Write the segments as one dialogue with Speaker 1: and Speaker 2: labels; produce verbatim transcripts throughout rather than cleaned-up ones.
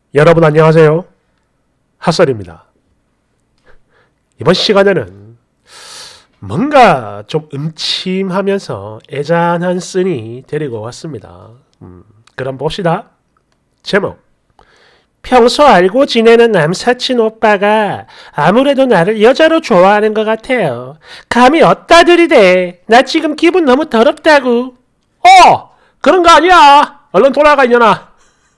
Speaker 1: 여러분 안녕하세요. 핫설입니다. 이번 시간에는 뭔가 좀 음침하면서 애잔한 쓴이 데리고 왔습니다. 음, 그럼 봅시다. 제목: 평소 알고 지내는 남사친 오빠가 아무래도 나를 여자로 좋아하는 것 같아요. 감히 어따 들이대. 나 지금 기분 너무 더럽다고. 어! 그런 거 아니야. 얼른 돌아가 이년아.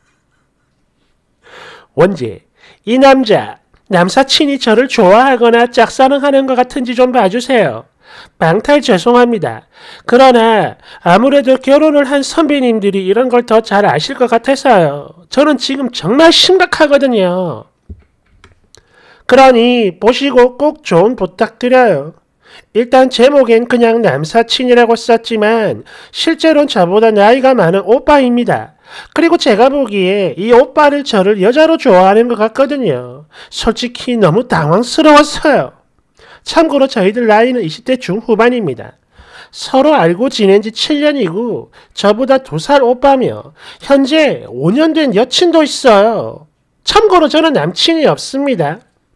Speaker 1: 원제: 이 남자 남사친이 저를 좋아하거나 짝사랑하는 것 같은지 좀 봐주세요. 방탈 죄송합니다. 그러나 아무래도 결혼을 한 선배님들이 이런 걸 더 잘 아실 것 같아서요. 저는 지금 정말 심각하거든요. 그러니 보시고 꼭 조언 부탁드려요. 일단 제목엔 그냥 남사친이라고 썼지만 실제로는 저보다 나이가 많은 오빠입니다. 그리고 제가 보기에 이 오빠를 저를 여자로 좋아하는 것 같거든요. 솔직히 너무 당황스러웠어요. 참고로 저희들 나이는 이십 대 중후반입니다. 서로 알고 지낸 지 칠 년이고 저보다 두 살 오빠며 현재 오 년 된 여친도 있어요. 참고로 저는 남친이 없습니다.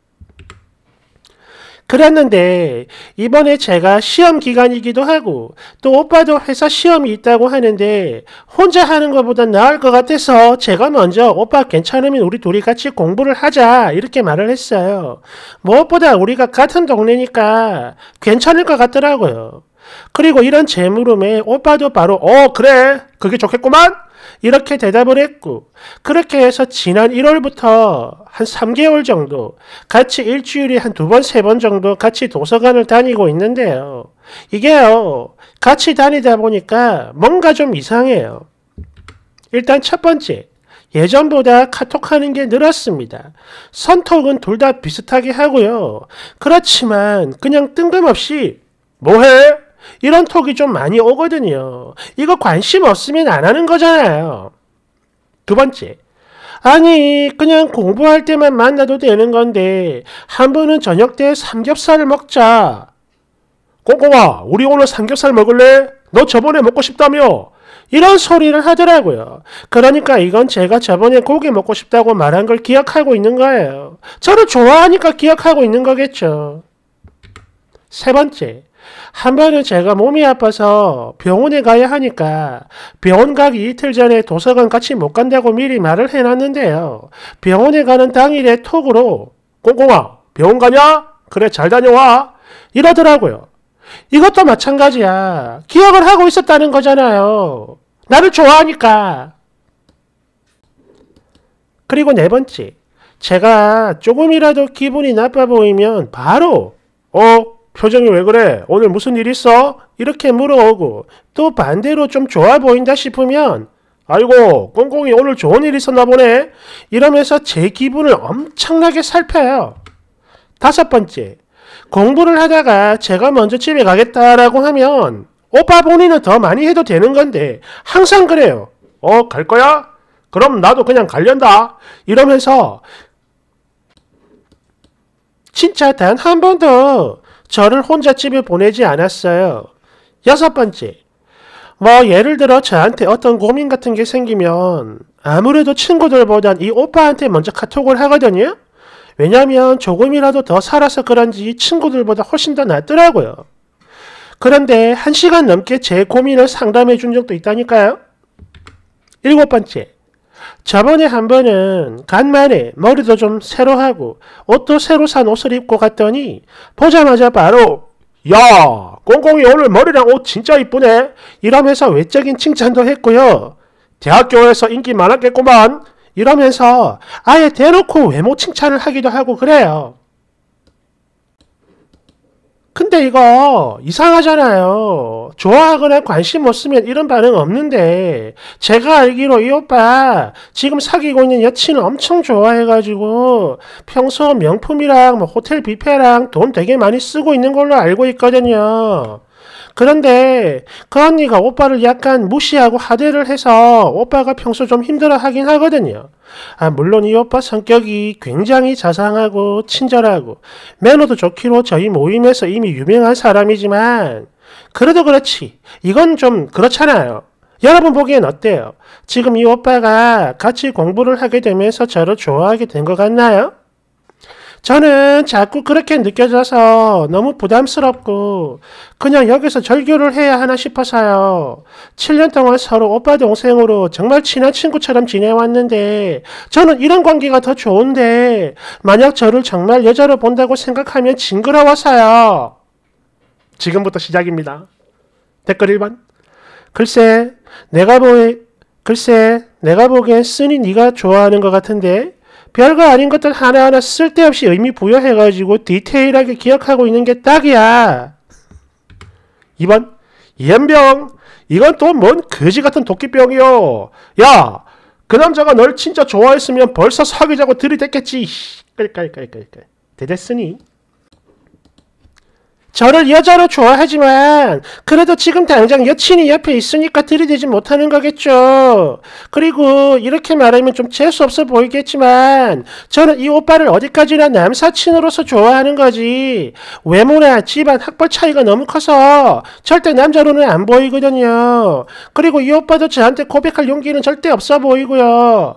Speaker 1: 그랬는데 이번에 제가 시험 기간이기도 하고 또 오빠도 회사 시험이 있다고 하는데 혼자 하는 것보다 나을 것 같아서 제가 먼저 오빠 괜찮으면 우리 둘이 같이 공부를 하자 이렇게 말을 했어요. 무엇보다 우리가 같은 동네니까 괜찮을 것 같더라고요. 그리고 이런 제 물음에 오빠도 바로 어 그래 그게 좋겠구만 이렇게 대답을 했고, 그렇게 해서 지난 일월부터 한 삼 개월 정도 같이 일주일에 한 두 번, 세 번 정도 같이 도서관을 다니고 있는데요. 이게요, 같이 다니다 보니까 뭔가 좀 이상해요. 일단 첫 번째, 예전보다 카톡하는 게 늘었습니다. 선톡은 둘 다 비슷하게 하고요. 그렇지만 그냥 뜬금없이 뭐해? 이런 톡이 좀 많이 오거든요. 이거 관심 없으면 안 하는 거잖아요. 두 번째, 아니 그냥 공부할 때만 만나도 되는 건데 한 번은 저녁 때 삼겹살을 먹자. 꽁꽁아, 우리 오늘 삼겹살 먹을래? 너 저번에 먹고 싶다며? 이런 소리를 하더라고요. 그러니까 이건 제가 저번에 고기 먹고 싶다고 말한 걸 기억하고 있는 거예요. 저를 좋아하니까 기억하고 있는 거겠죠. 세 번째, 한 번은 제가 몸이 아파서 병원에 가야 하니까 병원 가기 이틀 전에 도서관 같이 못 간다고 미리 말을 해놨는데요. 병원에 가는 당일에 톡으로 꽁꽁아 병원 가냐? 그래 잘 다녀와 이러더라고요. 이것도 마찬가지야. 기억을 하고 있었다는 거잖아요. 나를 좋아하니까. 그리고 네 번째, 제가 조금이라도 기분이 나빠 보이면 바로 어? 표정이 왜 그래? 오늘 무슨 일 있어? 이렇게 물어오고, 또 반대로 좀 좋아 보인다 싶으면 아이고 꽁꽁이 오늘 좋은 일 있었나 보네 이러면서 제 기분을 엄청나게 살펴요. 다섯 번째, 공부를 하다가 제가 먼저 집에 가겠다라고 하면 오빠 본인은 더 많이 해도 되는 건데 항상 그래요. 어, 갈 거야? 그럼 나도 그냥 갈련다 이러면서 진짜 단 한 번도 저를 혼자 집에 보내지 않았어요. 여섯 번째, 뭐 예를 들어 저한테 어떤 고민 같은 게 생기면 아무래도 친구들보단 이 오빠한테 먼저 카톡을 하거든요. 왜냐면 조금이라도 더 살아서 그런지 친구들보다 훨씬 더 낫더라고요. 그런데 한 시간 넘게 제 고민을 상담해 준 적도 있다니까요. 일곱 번째, 저번에 한 번은 간만에 머리도 좀 새로 하고 옷도 새로 산 옷을 입고 갔더니 보자마자 바로 야 꽁꽁이 오늘 머리랑 옷 진짜 이쁘네 이러면서 외적인 칭찬도 했고요. 대학교에서 인기 많았겠구만 이러면서 아예 대놓고 외모 칭찬을 하기도 하고 그래요. 근데 이거 이상하잖아요. 좋아하거나 관심 없으면 이런 반응 없는데 제가 알기로 이 오빠 지금 사귀고 있는 여친을 엄청 좋아해가지고 평소 명품이랑 뭐 호텔 뷔페랑 돈 되게 많이 쓰고 있는 걸로 알고 있거든요. 그런데 그 언니가 오빠를 약간 무시하고 하대를 해서 오빠가 평소 좀 힘들어하긴 하거든요. 아, 물론 이 오빠 성격이 굉장히 자상하고 친절하고 매너도 좋기로 저희 모임에서 이미 유명한 사람이지만 그래도 그렇지 이건 좀 그렇잖아요. 여러분 보기엔 어때요? 지금 이 오빠가 같이 공부를 하게 되면서 저를 좋아하게 된 것 같나요? 저는 자꾸 그렇게 느껴져서 너무 부담스럽고 그냥 여기서 절교를 해야 하나 싶어서요. 칠 년 동안 서로 오빠 동생으로 정말 친한 친구처럼 지내왔는데 저는 이런 관계가 더 좋은데 만약 저를 정말 여자로 본다고 생각하면 징그러워서요. 지금부터 시작입니다. 댓글 일 번. 글쎄 내가 보에 글쎄 내가 보기엔 쓰니 네가 좋아하는 것 같은데 별거 아닌 것들 하나하나 쓸데없이 의미 부여해가지고 디테일하게 기억하고 있는 게 딱이야. 이 번. 이연병 이건 또 뭔 거지 같은 도끼병이요. 야, 그 남자가 널 진짜 좋아했으면 벌써 사귀자고 들이댔겠지. 깔깔깔깔깔. 대됐으니 저를 여자로 좋아하지만 그래도 지금 당장 여친이 옆에 있으니까 들이대지 못하는 거겠죠. 그리고 이렇게 말하면 좀 재수없어 보이겠지만 저는 이 오빠를 어디까지나 남사친으로서 좋아하는 거지 외모나 집안 학벌 차이가 너무 커서 절대 남자로는 안 보이거든요. 그리고 이 오빠도 저한테 고백할 용기는 절대 없어 보이고요.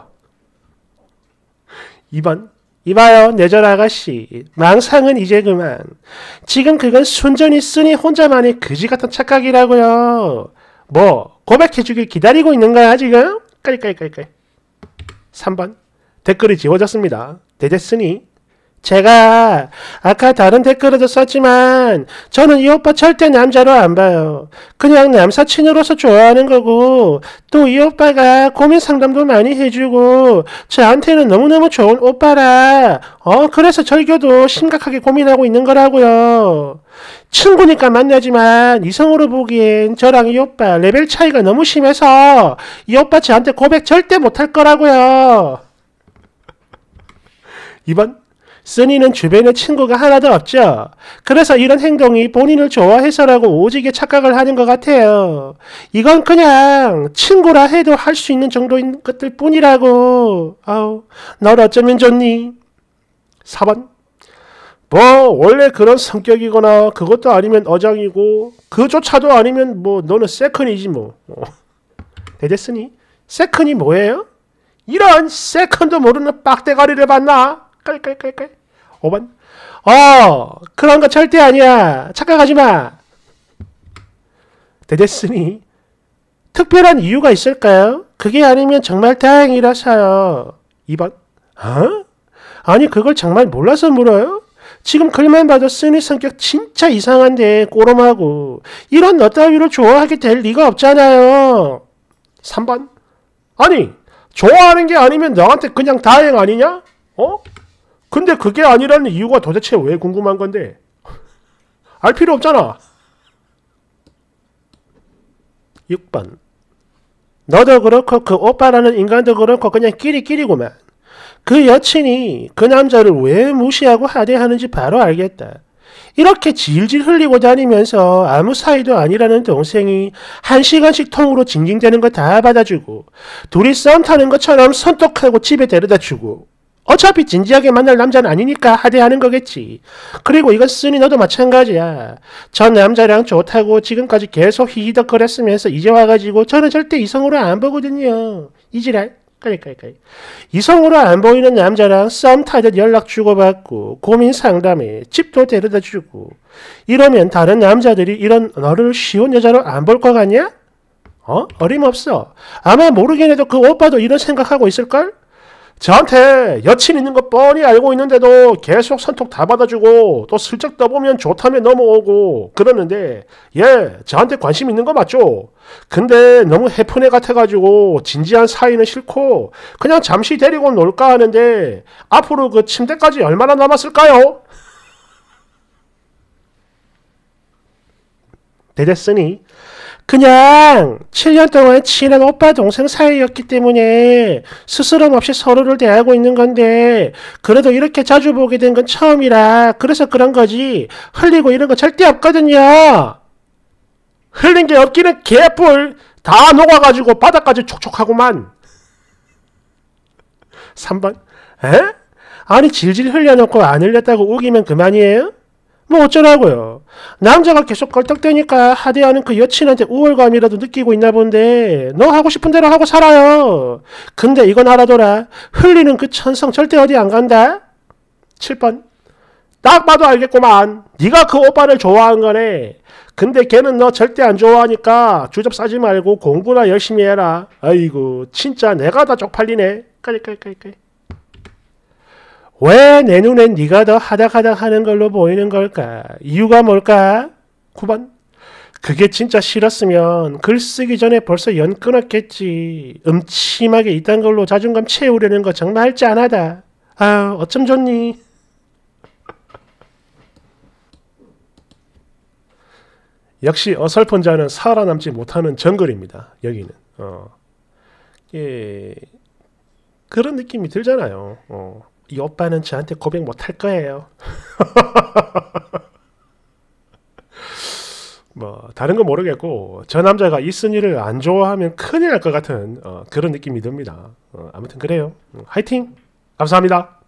Speaker 1: 이 번. 이봐요 내절 아가씨 망상은 이제 그만. 지금 그건 순전히 쓰니 혼자만의 그지같은 착각이라고요. 뭐 고백해주길 기다리고 있는 거야 지금? 깔깔깔깔. 삼 번. 댓글이 지워졌습니다. 대대쓰니 제가 아까 다른 댓글에도 썼지만 저는 이 오빠 절대 남자로 안 봐요. 그냥 남사친으로서 좋아하는 거고 또 이 오빠가 고민 상담도 많이 해주고 저한테는 너무너무 좋은 오빠라 어 그래서 절교도 심각하게 고민하고 있는 거라고요. 친구니까 만나지만 이성으로 보기엔 저랑 이 오빠 레벨 차이가 너무 심해서 이 오빠 저한테 고백 절대 못할 거라고요. 이 번. 쓰니는 주변에 친구가 하나도 없죠. 그래서 이런 행동이 본인을 좋아해서라고 오지게 착각을 하는 것 같아요. 이건 그냥 친구라 해도 할 수 있는 정도인 것들 뿐이라고. 아우, 널 어쩌면 좋니? 사 번. 뭐 원래 그런 성격이거나 그것도 아니면 어장이고 그조차도 아니면 뭐 너는 세컨이지 뭐. 대됐으니 세컨이 뭐예요? 이런 세컨도 모르는 빡대가리를 봤나? 깔깔깔깔. 오 번. 어 그런 거 절대 아니야. 착각하지 마. 대됐으니 특별한 이유가 있을까요? 그게 아니면 정말 다행이라서요. 이 번. 어? 아니 그걸 정말 몰라서 물어요? 지금 글만 봐도 쓰니 성격 진짜 이상한데 꼬롬하고 이런 너 따위를 좋아하게 될 리가 없잖아요. 삼 번. 아니 좋아하는 게 아니면 너한테 그냥 다행 아니냐? 어? 근데 그게 아니라는 이유가 도대체 왜 궁금한 건데? 알 필요 없잖아. 육 번. 너도 그렇고 그 오빠라는 인간도 그렇고 그냥 끼리끼리구만. 그 여친이 그 남자를 왜 무시하고 하대하는지 바로 알겠다. 이렇게 질질 흘리고 다니면서 아무 사이도 아니라는 동생이 한 시간씩 통으로 징징대는 거 다 받아주고 둘이 썸 타는 것처럼 손톱하고 집에 데려다주고 어차피 진지하게 만날 남자는 아니니까 하대하는 거겠지. 그리고 이건 쓰니 너도 마찬가지야. 전 남자랑 좋다고 지금까지 계속 히히덕거렸으면서 이제 와가지고 저는 절대 이성으로 안 보거든요. 이지랄. 깔깔깔. 이성으로 안 보이는 남자랑 썸 타듯 연락 주고받고 고민 상담해 집도 데려다주고 이러면 다른 남자들이 이런 너를 쉬운 여자로 안 볼 것 같냐? 어? 어림없어. 아마 모르긴 해도 그 오빠도 이런 생각하고 있을걸? 저한테 여친 있는 거 뻔히 알고 있는데도 계속 손톱 다 받아주고 또 슬쩍 떠보면 좋다며 넘어오고 그러는데 예, 저한테 관심 있는 거 맞죠? 근데 너무 해프네 같아가지고 진지한 사이는 싫고 그냥 잠시 데리고 놀까 하는데 앞으로 그 침대까지 얼마나 남았을까요? 대됐으니 그냥 칠 년 동안 친한 오빠 동생 사이였기 때문에 스스럼 없이 서로를 대하고 있는 건데 그래도 이렇게 자주 보게 된 건 처음이라 그래서 그런 거지 흘리고 이런 거 절대 없거든요. 흘린 게 없기는 개뿔 다 녹아가지고 바닥까지 촉촉하구만. 삼 번. 에? 아니 질질 흘려놓고 안 흘렸다고 우기면 그만이에요? 뭐 어쩌라고요. 남자가 계속 걸떡대니까 하대하는 그 여친한테 우월감이라도 느끼고 있나 본데 너 하고 싶은 대로 하고 살아요. 근데 이건 알아둬라. 흘리는 그 천성 절대 어디 안 간다. 칠 번. 딱 봐도 알겠구만. 네가 그 오빠를 좋아한 거네. 근데 걔는 너 절대 안 좋아하니까 주접 싸지 말고 공부나 열심히 해라. 아이고 진짜 내가 다 쪽팔리네. 깔깔깔깔. 왜 내 눈엔 네가 더 하닥하닥 하는 걸로 보이는 걸까? 이유가 뭘까? 구 번. 그게 진짜 싫었으면 글 쓰기 전에 벌써 연 끊었겠지. 음침하게 이딴 걸로 자존감 채우려는 거 정말 짠하다. 아유 어쩜 좋니? 역시 어설픈 자는 살아남지 못하는 정글입니다. 여기는. 어. 예. 그런 느낌이 들잖아요. 어. 이 오빠는 저한테 고백 못할 거예요. 뭐 다른 건 모르겠고 저 남자가 이순이를 안 좋아하면 큰일 날 것 같은 어, 그런 느낌이 듭니다. 어, 아무튼 그래요. 화이팅! 감사합니다.